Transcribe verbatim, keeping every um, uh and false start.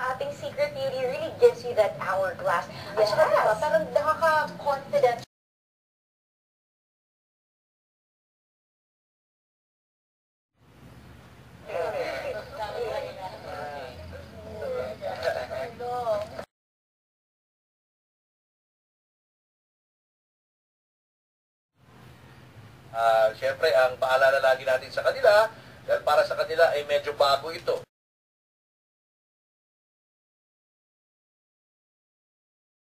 ating secret beauty really gives you that hourglass. At Yes. saka diba, parang nakaka-confident. Uh, Siyempre, ang paalala lagi natin sa kanila, dahil para sa kanila ay medyo bago ito.